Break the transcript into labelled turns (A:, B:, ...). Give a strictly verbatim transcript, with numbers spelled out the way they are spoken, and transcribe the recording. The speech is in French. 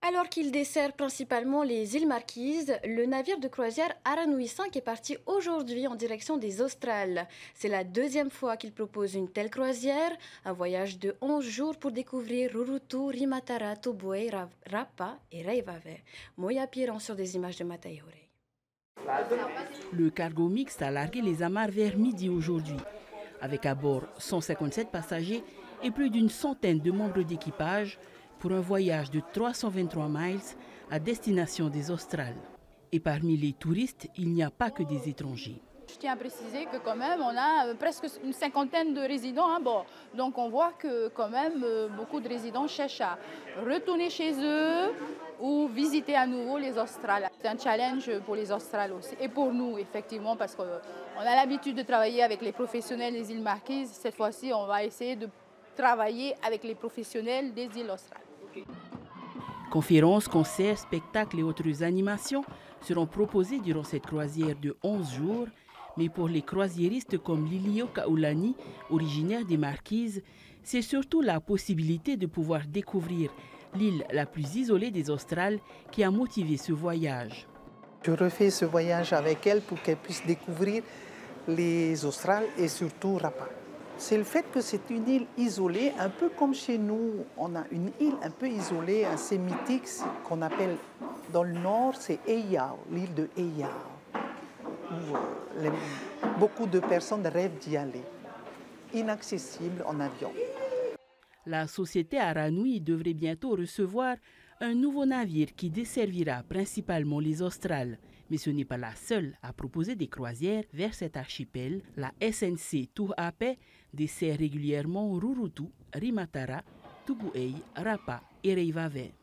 A: Alors qu'il dessert principalement les îles Marquises, le navire de croisière Aranui cinq est parti aujourd'hui en direction des Australes. C'est la deuxième fois qu'il propose une telle croisière, un voyage de onze jours pour découvrir Rurutu, Rimatara, Tubuai, Ra- Rapa et Reivave. Moya Piran sur des images de Matayore.
B: Le cargo mixte a largué les amarres vers midi aujourd'hui, avec à bord cent cinquante-sept passagers et plus d'une centaine de membres d'équipage pour un voyage de trois cent vingt-trois miles à destination des Australes. Et parmi les touristes, il n'y a pas que des étrangers.
C: Je tiens à préciser que quand même, on a presque une cinquantaine de résidents à bord. Donc on voit que quand même, beaucoup de résidents cherchent à retourner chez eux ou visiter à nouveau les Australes. C'est un challenge pour les Australes aussi et pour nous, effectivement, parce qu'on a l'habitude de travailler avec les professionnels des îles Marquises. Cette fois-ci, on va essayer de travailler avec les professionnels des îles Australes.
B: Conférences, concerts, spectacles et autres animations seront proposés durant cette croisière de onze jours. Mais pour les croisiéristes comme Lilio Kaulani, originaire des Marquises, c'est surtout la possibilité de pouvoir découvrir l'île la plus isolée des Australes qui a motivé ce voyage.
D: Je refais ce voyage avec elle pour qu'elle puisse découvrir les Australes et surtout Rapa. C'est le fait que c'est une île isolée, un peu comme chez nous. On a une île un peu isolée, assez mythique, qu'on appelle dans le nord, c'est Eyao, l'île de Eyao. Où les, beaucoup de personnes rêvent d'y aller. Inaccessible en avion.
B: La société Aranui devrait bientôt recevoir un nouveau navire qui desservira principalement les Australes. Mais ce n'est pas la seule à proposer des croisières vers cet archipel. La S N C Tuhape dessert régulièrement Rurutu, Rimatara, Tubuai, Rapa et Reivave.